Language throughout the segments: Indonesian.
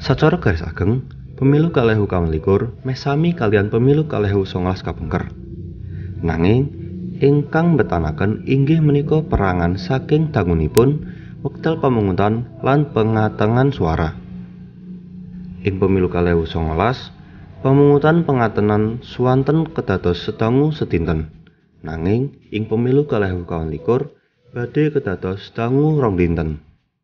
Sacara garis ageng, pemilu 2021 meh sami kalian pemilu 2019 kapengker. Nanging ingkang mbetanaken inggih menika perangan saking dangunipun wekdal pemungutan lan pengatengan suara. Ing pemilu 2019, pemungutan pengatenan swanten kedados sedangu sedinten. Nanging ing pemilu 2021 badhe kedados sedangu rong dinten.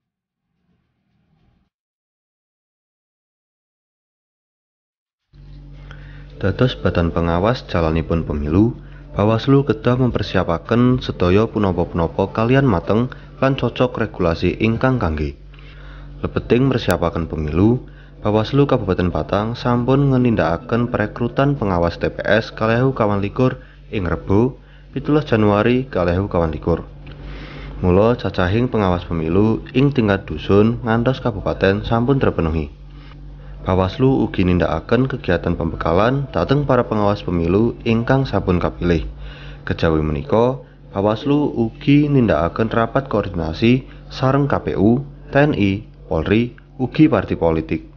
Dados badan pengawas jalanipun pemilu, Bawaslu kedah mempersiapaken sedaya punapa-punapa kaliyan mateng lan cocok regulasi ingkang kangge. Lebeting persiapaken pemilu, Bawaslu Kabupaten Batang sampun ngenindakaken perekrutan pengawas TPS 2021 ing Rebo 17 Januari 2021. Mula cacahing pengawas pemilu ing tingkat dusun ngantos kabupaten sampun terpenuhi. Bawaslu ugi nindakaken kegiatan pembekalan dhateng para pengawas pemilu ingkang sampun kapilih. Kejawi menika, Bawaslu ugi nindakaken rapat koordinasi sareng KPU, TNI, Polri, ugi parti politik.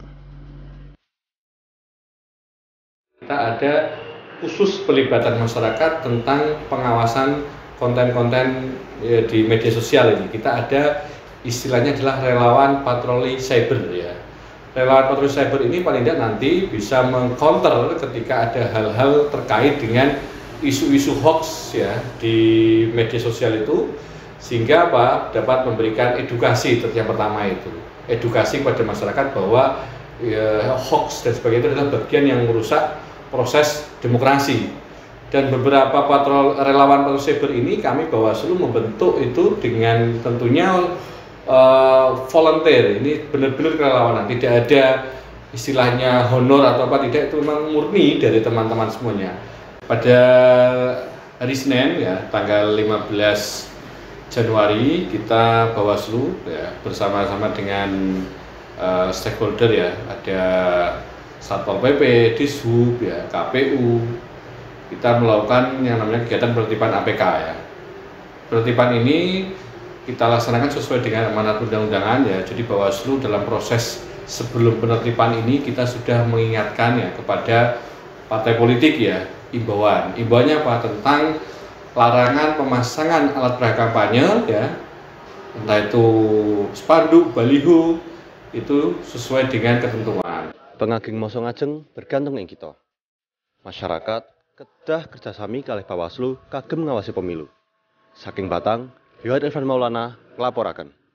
Kita ada khusus pelibatan masyarakat tentang pengawasan konten-konten di media sosial ini. Kita ada istilahnya adalah relawan patroli cyber ya. Relawan patroli cyber ini paling tidak nanti bisa mengcounter ketika ada hal-hal terkait dengan isu-isu hoax ya di media sosial itu, sehingga dapat memberikan edukasi yang pertama itu. Edukasi kepada masyarakat bahwa ya, hoax dan sebagainya itu adalah bagian yang merusak proses demokrasi. Dan beberapa relawan patroli cyber ini kami Bawaslu membentuk itu dengan tentunya volunteer, ini benar-benar kerelawanan, tidak ada istilahnya honor atau apa, tidak, itu memang murni dari teman-teman semuanya. Pada hari Senin ya tanggal 15 Januari kita Bawaslu ya bersama-sama dengan stakeholder ya, ada Satpol PP, Dishub ya, KPU, kita melakukan yang namanya kegiatan penertiban APK ya. Penertiban ini kita laksanakan sesuai dengan amanat undang-undangan ya. Jadi Bawaslu dalam proses sebelum penertiban ini kita sudah mengingatkan ya kepada partai politik ya, imbauannya apa, tentang larangan pemasangan alat peraga kampanye ya, entah itu spanduk, baliho, itu sesuai dengan ketentuan. Pengaging masa ngajeng bergantung ing kita. Masyarakat kedah kerjasami kalih Bawaslu kagem ngawasi pemilu. Saking Batang, Yohat Irfan Maulana, nglaporaken.